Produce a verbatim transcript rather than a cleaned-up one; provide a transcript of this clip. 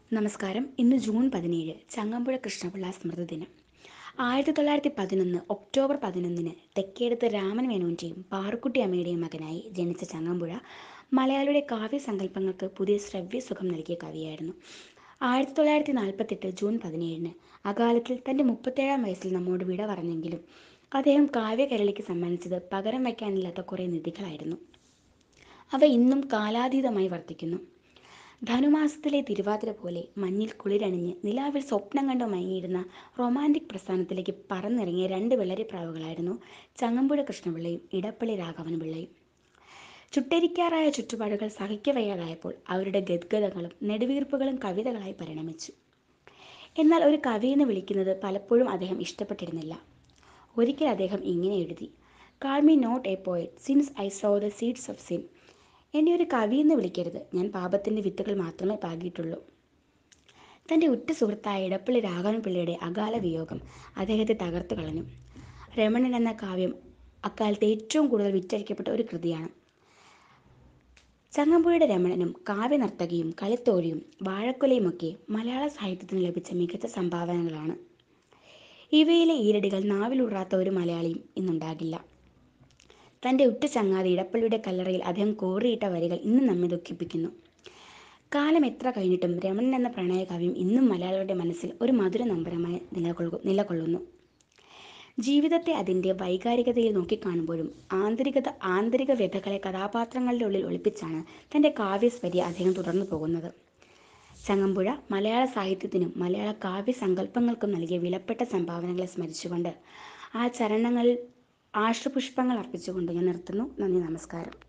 നമസ്കാരം. ഇന്ന് ജൂൺ പതിനേഴ്, ചങ്ങമ്പുഴ കൃഷ്ണപിള്ള സ്മൃതി ദിനം. ആയിരത്തി തൊള്ളായിരത്തി പതിനൊന്ന് ഒക്ടോബർ പതിനൊന്നിന് തെക്കേടത്ത് രാമൻ മേനോൻ്റെയും പാറുക്കുട്ടി അമ്മയുടെയും മകനായി ജനിച്ച ചങ്ങമ്പുഴ മലയാളിയുടെ കാവ്യസങ്കല്പങ്ങൾക്ക് പുതിയ ശ്രവ്യസുഖം നൽകിയ കവിയായിരുന്നു. ആയിരത്തി തൊള്ളായിരത്തി നാൽപ്പത്തെട്ട് ജൂൺ പതിനേഴിന് അകാലത്തിൽ തൻ്റെ മുപ്പത്തേഴാം വയസ്സിൽ നമ്മോട് വിട പറഞ്ഞെങ്കിലും അദ്ദേഹം കാവ്യകേരളിക്ക് സമ്മാനിച്ചത് പകരം വയ്ക്കാനില്ലാത്ത കുറേ നിധികളായിരുന്നു. അവ ഇന്നും കാലാതീതമായി വർത്തിക്കുന്നു. ധനുമാസത്തിലെ തിരുവാതിര പോലെ മഞ്ഞിൽ കുളിരണിഞ്ഞ് നിലാവിൽ സ്വപ്നം കണ്ട് മയങ്ങിയിരുന്ന റൊമാൻറ്റിക് പ്രസ്ഥാനത്തിലേക്ക് പറന്നിറങ്ങിയ രണ്ട് വെള്ളരിപ്രാവുകളായിരുന്നു ചങ്ങമ്പുഴ കൃഷ്ണപിള്ളയും ഇടപ്പള്ളി രാഘവൻ പിള്ളയും. ചുട്ടരിക്കാറായ ചുറ്റുപാടുകൾ സഹിക്കവയ്യാതായപ്പോൾ അവരുടെ ഗദ്ഗതങ്ങളും നെടുവീർപ്പുകളും കവിതകളായി പരിണമിച്ചു. എന്നാൽ ഒരു കവിയെന്ന് വിളിക്കുന്നത് പലപ്പോഴും അദ്ദേഹം ഇഷ്ടപ്പെട്ടിരുന്നില്ല. ഒരിക്കൽ അദ്ദേഹം ഇങ്ങനെ എഴുതി: "call me not a poet since I sow the seeds of sin." എന്നെ ഒരു കവിയെന്ന് വിളിക്കരുത്, ഞാൻ പാപത്തിൻ്റെ വിത്തുകൾ മാത്രമേ പാകിയിട്ടുള്ളൂ. തൻ്റെ ഉറ്റ സുഹൃത്തായ ഇടപ്പള്ളി രാഘവൻ പിള്ളയുടെ അകാല വിയോഗം അദ്ദേഹത്തെ തകർത്തു കളഞ്ഞു. രമണൻ എന്ന കാവ്യം അക്കാലത്ത് ഏറ്റവും കൂടുതൽ വിറ്റഴിക്കപ്പെട്ട ഒരു കൃതിയാണ്. ചങ്ങമ്പുഴയുടെ രമണനും കാവ്യനർത്തകിയും കളിത്തോഴിയും വാഴക്കുലയുമൊക്കെ മലയാള സാഹിത്യത്തിന് ലഭിച്ച മികച്ച സംഭാവനകളാണ്. ഇവയിലെ ഈരടികൾ നാവിലുറാത്ത ഒരു മലയാളിയും ഇന്നുണ്ടാകില്ല. തൻ്റെ ഉറ്റ ചങ്ങാതി ഇടപ്പള്ളിയുടെ കല്ലറയിൽ അദ്ദേഹം കോറിയിട്ട വരികൾ ഇന്നും നമ്മെ ദുഃഖിപ്പിക്കുന്നു. കാലം എത്ര കഴിഞ്ഞിട്ടും രമണൻ എന്ന പ്രണയകാവ്യം ഇന്നും മലയാളികളുടെ മനസ്സിൽ ഒരു മധുര നൊമ്പരമായി നിലകൊള്ളു നിലകൊള്ളുന്നു. ജീവിതത്തെ അതിൻ്റെ വൈകാരികതയിൽ നോക്കിക്കാണുമ്പോഴും ആന്തരികത ആന്തരിക വ്യഥകളെ കഥാപാത്രങ്ങളുടെ ഉള്ളിൽ ഒളിപ്പിച്ചാണ് തൻ്റെ കാവ്യസ്വരി അദ്ദേഹം തുടർന്നു പോകുന്നത്. ചങ്ങമ്പുഴ മലയാള സാഹിത്യത്തിനും മലയാള കാവ്യസങ്കല്പങ്ങൾക്കും നൽകിയ വിലപ്പെട്ട സംഭാവനകളെ സ്മരിച്ചുകൊണ്ട് ആ ചരണങ്ങളിൽ ആശ്രുപുഷ്പങ്ങൾ അർപ്പിച്ചുകൊണ്ട് ഞാൻ നിർത്തുന്നു. നന്ദി, നമസ്കാരം.